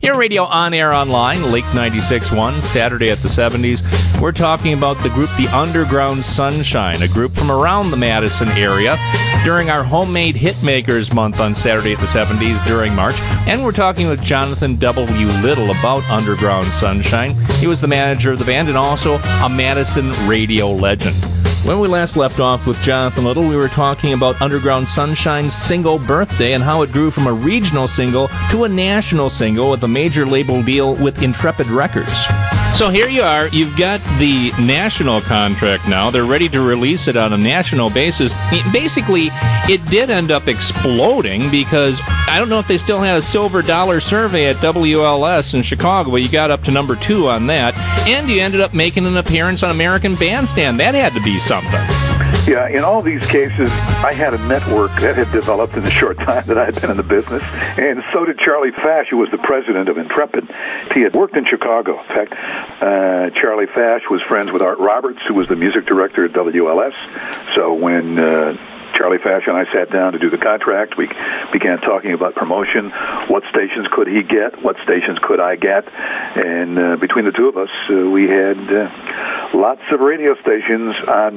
Air Radio On Air Online, Lake 96.1, Saturday at the 70s. We're talking about the group The Underground Sunshine, a group from around the Madison area, during our Homemade Hitmakers Month on Saturday at the 70s during March. And we're talking with Jonathan W. Little about Underground Sunshine. He was the manager of the band and also a Madison radio legend. When we last left off with Jonathan Little, we were talking about Underground Sunshine's single Birthday and how it grew from a regional single to a national single with a major label deal with Intrepid Records. So here you are, you've got the national contract now. They're ready to release it on a national basis. Basically, it did end up exploding because I don't know if they still had a silver dollar survey at WLS in Chicago, but you got up to number 2 on that. And you ended up making an appearance on American Bandstand. That had to be something. Yeah, in all these cases, I had a network that had developed in the short time that I had been in the business, and so did Charlie Fash, who was the president of Intrepid. He had worked in Chicago. In fact, Charlie Fash was friends with Art Roberts, who was the music director at WLS. So when Charlie Fash and I sat down to do the contract, we began talking about promotion. What stations could he get? What stations could I get? And between the two of us, we had lots of radio stations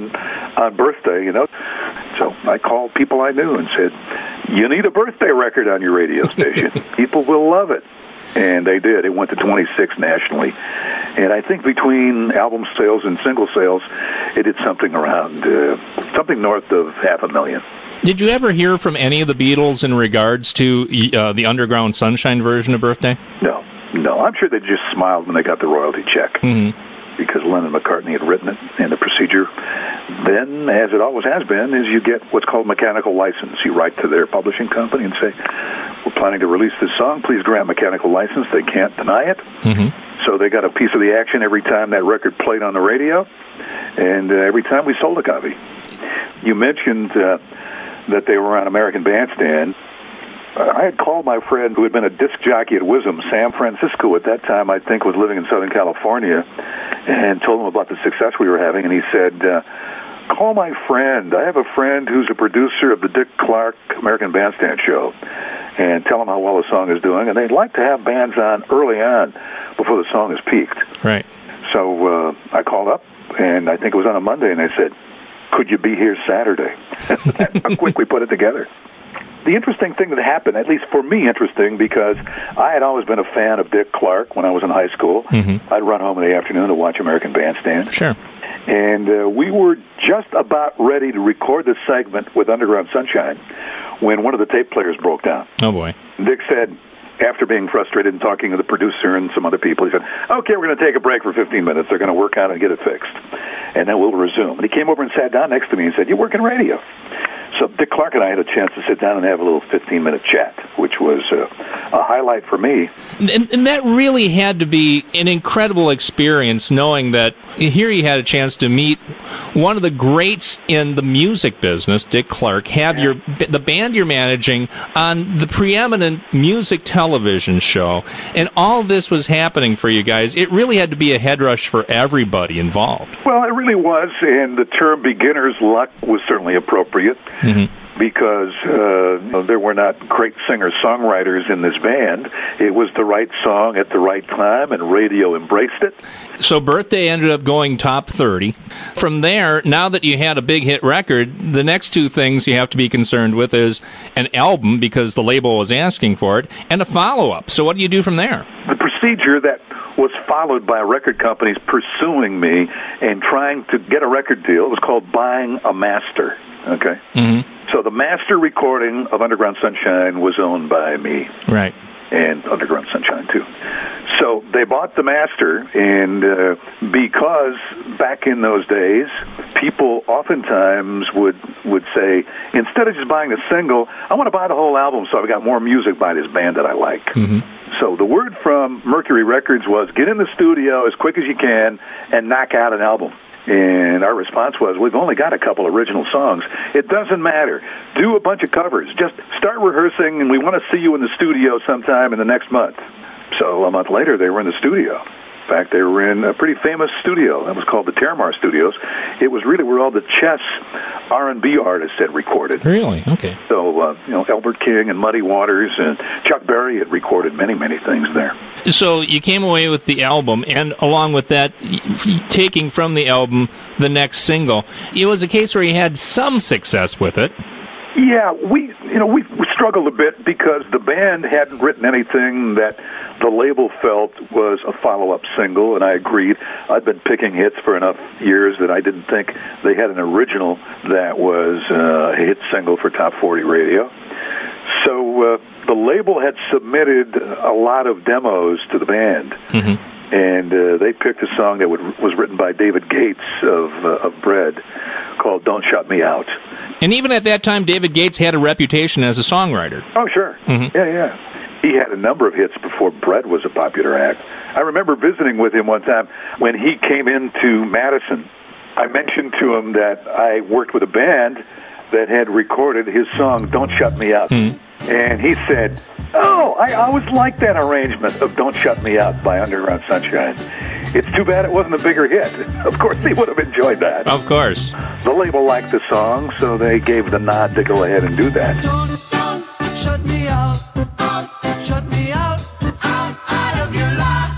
on birthday, you know. So I called people I knew and said, you need a birthday record on your radio station. People will love it. And they did. It went to 26 nationally. And I think between album sales and single sales, it did something around, something north of 500,000. Did you ever hear from any of the Beatles in regards to the Underground Sunshine version of Birthday? No. I'm sure they just smiled when they got the royalty check. Mm-hmm. Because Lennon and McCartney had written it, and the procedure then, as it always has been, is you get what's called mechanical license. You write to their publishing company and say, we're planning to release this song. Please grant mechanical license. They can't deny it. Mm-hmm. So they got a piece of the action every time that record played on the radio, and every time we sold a copy. You mentioned that they were on American Bandstand. I had called my friend who had been a disc jockey at WISM, Sam Francisco, at that time I think was living in Southern California, and told him about the success we were having, and he said, call my friend. I have a friend who's a producer of the Dick Clark American Bandstand show, and tell him how well the song is doing, and they'd like to have bands on early on before the song is peaked. Right. So I called up, and I think it was on a Monday, and they said, could you be here Saturday? How quick we put it together. The interesting thing that happened, at least for me interesting, because I had always been a fan of Dick Clark when I was in high school. Mm-hmm. I'd run home in the afternoon to watch American Bandstand. Sure. And we were just about ready to record this segment with Underground Sunshine when one of the tape players broke down. Oh, boy. Dick said, after being frustrated and talking to the producer and some other people, he said, okay, we're going to take a break for 15 minutes. They're going to work on it and get it fixed. And then we'll resume. And he came over and sat down next to me and said, you work in radio. So Dick Clark and I had a chance to sit down and have a little 15-minute chat, which was a highlight for me. And that really had to be an incredible experience, knowing that here you had a chance to meet one of the greats in the music business, Dick Clark, have the band you're managing on the preeminent music television show, and all this was happening for you guys. It really had to be a head rush for everybody involved. Well, it really was, and the term beginner's luck was certainly appropriate. Mm-hmm. Because there were not great singer-songwriters in this band. It was the right song at the right time, and radio embraced it. So Birthday ended up going top 30. From there, now that you had a big hit record, the next two things you have to be concerned with is an album, because the label was asking for it, and a follow-up. So what do you do from there? The procedure that was followed by record companies pursuing me and trying to get a record deal was called buying a master. Okay? Mm-hmm. So the master recording of Underground Sunshine was owned by me. Right. And Underground Sunshine, too. So they bought the master, and because back in those days, people oftentimes would say, instead of just buying the single, I want to buy the whole album so I've got more music by this band that I like. Mm-hmm. So the word from Mercury Records was, get in the studio as quick as you can and knock out an album. And our response was, we've only got a couple original songs. It doesn't matter. Do a bunch of covers. Just start rehearsing, and we want to see you in the studio sometime in the next month. So a month later, they were in the studio. fact, they were in a pretty famous studio. That was called the Terramar Studios. It was really where all the Chess R&B artists had recorded. Really? Okay. So, Albert King and Muddy Waters and Chuck Berry had recorded many, many things there. So you came away with the album, and along with that, taking from the album the next single. It was a case where you had some success with it. Yeah, we struggled a bit because the band hadn't written anything that the label felt was a follow-up single, and I agreed. I'd been picking hits for enough years that I didn't think they had an original that was a hit single for Top 40 radio. So the label had submitted a lot of demos to the band, and they picked a song that was written by David Gates of Bread called Don't Shut Me Out. And even at that time, David Gates had a reputation as a songwriter. Oh, sure. Yeah. He had a number of hits before Bread was a popular act. I remember visiting with him one time when he came into Madison. I mentioned to him that I worked with a band that had recorded his song Don't Shut Me Out. And he said, "Oh, I always liked that arrangement of Don't Shut Me Out by Underground Sunshine. It's too bad it wasn't a bigger hit." Of course, he would have enjoyed that. Of course. The label liked the song, so they gave the nod to go ahead and do that. Don't shut me out, shut me out of your life.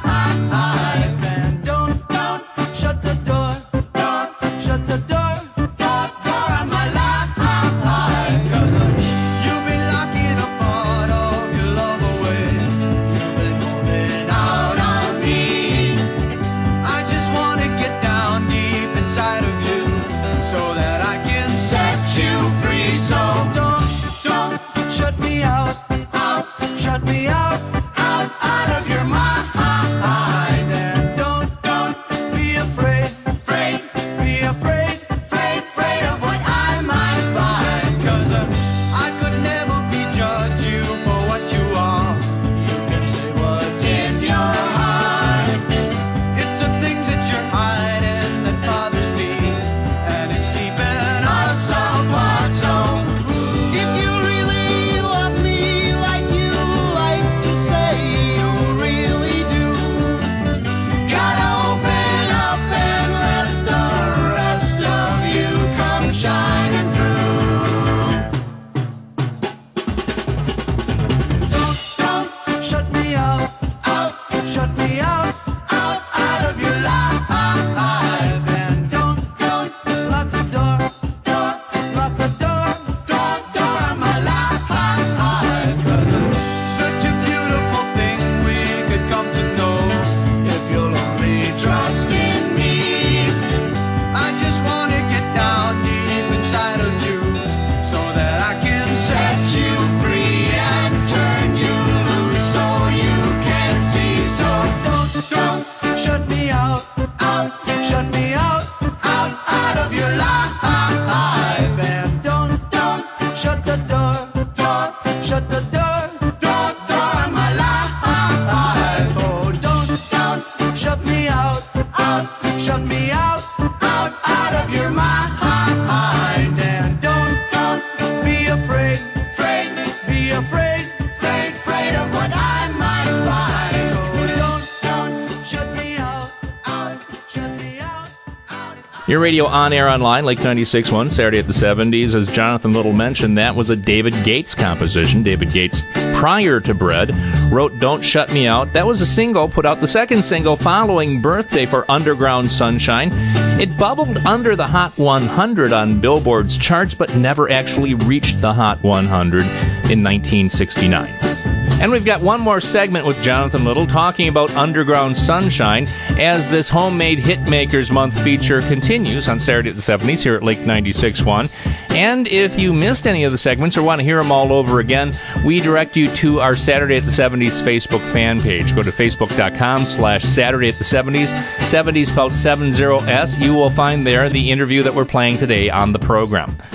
And don't shut the door, shut the door of my life. 'Cause you've been locking a part of your love away. You've been holding out on me. I just want to get down deep inside of you so that I can set you free. So don't shut me out, shut me out of your mind. And don't be afraid of what I might find. 'Cause I could never prejudge you for what you are. You can say what's in your heart. It's the things that you're hiding that bothers me, and it's keeping us apart. So if you really love me like you like to say you really do, gotta open up and let the rest of you come shining through. Don't shut me out, shut me out of your life. And don't lock the door, lock the door of my life. 'Cause it's such a beautiful thing we could come to know if you'll only trust in me. I just want to get down deep inside of you so that I can set you free and turn you loose so you can see. So don't shut me out, shut me out of your life. And don't shut the door, shut the door of my life. Oh, don't shut me out, shut me out of your mind. And don't be afraid of what I might find. So don't shut me out, shut me out. Your radio on air online, Lake 96.1, Saturday at the 70s. As Jonathan Little mentioned, that was a David Gates composition. David Gates, prior to Bread, wrote Don't Shut Me Out. That was a single, put out the second single following Birthday for Underground Sunshine. It bubbled under the Hot 100 on Billboard's charts, but never actually reached the Hot 100 in 1969. And we've got one more segment with Jonathan Little talking about Underground Sunshine as this Homemade Hitmakers Month feature continues on Saturday at the 70s here at Lake 96.1. And if you missed any of the segments or want to hear them all over again, we direct you to our Saturday at the 70s Facebook fan page. Go to facebook.com/Saturday at the 70s, 70 spelled 70S. You will find there the interview that we're playing today on the program.